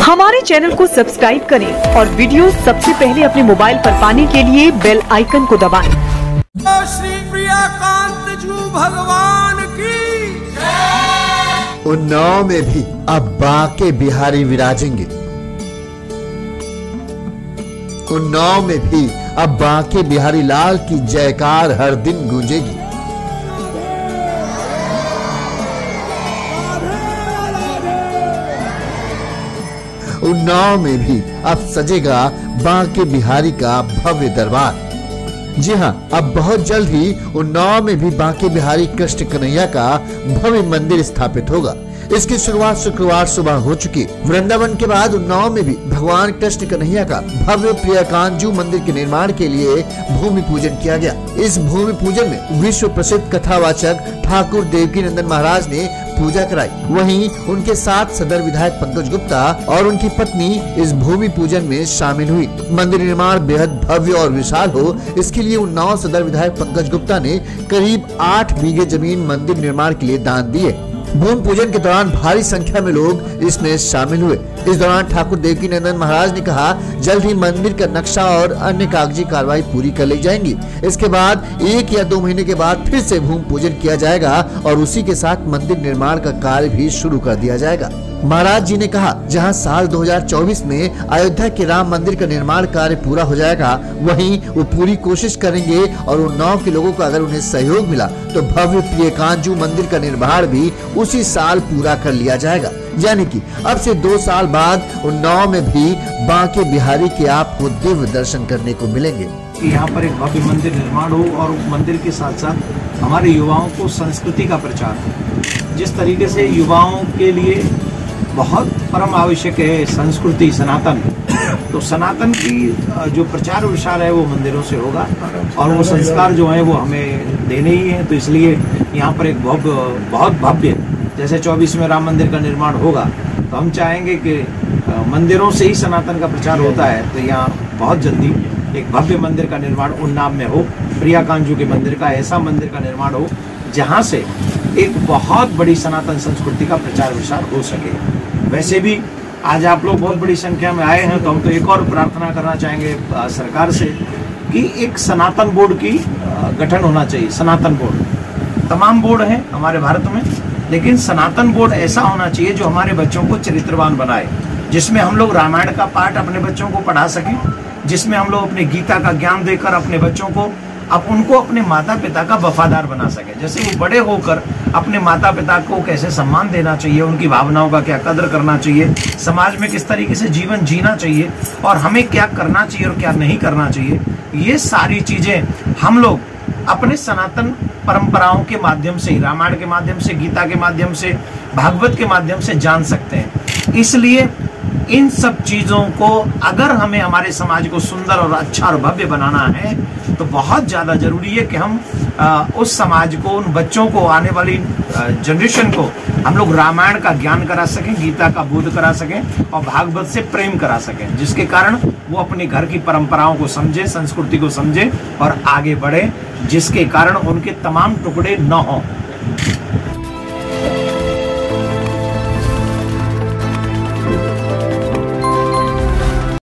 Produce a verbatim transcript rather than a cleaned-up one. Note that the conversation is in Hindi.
हमारे चैनल को सब्सक्राइब करें और वीडियो सबसे पहले अपने मोबाइल पर पाने के लिए बेल आइकन को दबाएं। श्री प्रियाकांत जू भगवान की जय। उन्नाव में भी अब बांके बिहारी विराजेंगे। उन्नाव में भी अब बांके बिहारी लाल की जयकार हर दिन गूंजेगी। उन्नाव में भी अब सजेगा बांके बिहारी का भव्य दरबार। जी हां, अब बहुत जल्द ही उन्नाव में भी बांके बिहारी कृष्ण कन्हैया का भव्य मंदिर स्थापित होगा। इसकी शुरुआत शुक्रवार सुबह हो चुकी। वृंदावन के बाद उन्नाव में भी भगवान कृष्ण कन्हैया का भव्य प्रियकांजू मंदिर के निर्माण के लिए भूमि पूजन किया गया। इस भूमि पूजन में विश्व प्रसिद्ध कथावाचक ठाकुर देवकी नंदन महाराज ने पूजा कराई। वहीं उनके साथ सदर विधायक पंकज गुप्ता और उनकी पत्नी इस भूमि पूजन में शामिल हुई। मंदिर निर्माण बेहद भव्य और विशाल हो, इसके लिए उन्नाव सदर विधायक पंकज गुप्ता ने करीब आठ बीघे जमीन मंदिर निर्माण के लिए दान दिए। भूमि पूजन के दौरान भारी संख्या में लोग इसमें शामिल हुए। इस दौरान ठाकुर देवकी नंदन महाराज ने कहा, जल्द ही मंदिर का नक्शा और अन्य कागजी कार्रवाई पूरी कर ली जाएंगी। इसके बाद एक या दो महीने के बाद फिर से भूमि पूजन किया जाएगा और उसी के साथ मंदिर निर्माण का कार्य भी शुरू कर दिया जाएगा। महाराज जी ने कहा, जहां साल दो हज़ार चौबीस में अयोध्या के राम मंदिर का निर्माण कार्य पूरा हो जाएगा, वहीं वो पूरी कोशिश करेंगे और उन्नाव के लोगों को अगर उन्हें सहयोग मिला तो भव्य प्रियकांजू मंदिर का निर्माण भी उसी साल पूरा कर लिया जाएगा। यानी कि अब से दो साल बाद उन्नाव में भी बांके बिहारी के आपको दिव्य दर्शन करने को मिलेंगे। यहाँ पर एक भव्य मंदिर निर्माण हो और मंदिर के साथ साथ हमारे युवाओं को संस्कृति का प्रचार हो। जिस तरीके से युवाओं के लिए बहुत परम आवश्यक है संस्कृति सनातन, तो सनातन की जो प्रचार विचार है वो मंदिरों से होगा और वो संस्कार जो है वो हमें देने ही है। तो इसलिए यहाँ पर एक भव्य बहुत भव्य, जैसे चौबीस में राम मंदिर का निर्माण होगा तो हम चाहेंगे कि मंदिरों से ही सनातन का प्रचार होता है, तो यहाँ बहुत जल्दी एक भव्य मंदिर का निर्माण उन्नाव में हो। प्रियकांजू के मंदिर का ऐसा मंदिर का निर्माण हो जहाँ से एक बहुत बड़ी सनातन संस्कृति का प्रचार विचार हो सके। वैसे भी आज आप लोग बहुत बड़ी संख्या में आए हैं, तो हम तो एक और प्रार्थना करना चाहेंगे सरकार से कि एक सनातन बोर्ड की गठन होना चाहिए। सनातन बोर्ड, तमाम बोर्ड हैं हमारे भारत में, लेकिन सनातन बोर्ड ऐसा होना चाहिए जो हमारे बच्चों को चरित्रवान बनाए, जिसमें हम लोग रामायण का पाठ अपने बच्चों को पढ़ा सकें, जिसमें हम लोग अपने गीता का ज्ञान देकर अपने बच्चों को अब उनको अपने माता पिता का वफादार बना सके। जैसे वो बड़े होकर अपने माता पिता को कैसे सम्मान देना चाहिए, उनकी भावनाओं का क्या कदर करना चाहिए, समाज में किस तरीके से जीवन जीना चाहिए और हमें क्या करना चाहिए और क्या नहीं करना चाहिए, ये सारी चीजें हम लोग अपने सनातन परंपराओं के माध्यम से, रामायण के माध्यम से, गीता के माध्यम से, भागवत के माध्यम से जान सकते हैं। इसलिए इन सब चीजों को अगर हमें हमारे समाज को सुंदर और अच्छा और भव्य बनाना है तो बहुत ज्यादा जरूरी है कि हम आ, उस समाज को, उन बच्चों को, आने वाली जनरेशन को हम लोग रामायण का ज्ञान करा सकें, गीता का बोध करा सकें और भागवत से प्रेम करा सकें, जिसके कारण वो अपने घर की परंपराओं को समझे, संस्कृति को समझे और आगे बढ़े, जिसके कारण उनके तमाम टुकड़े न हों।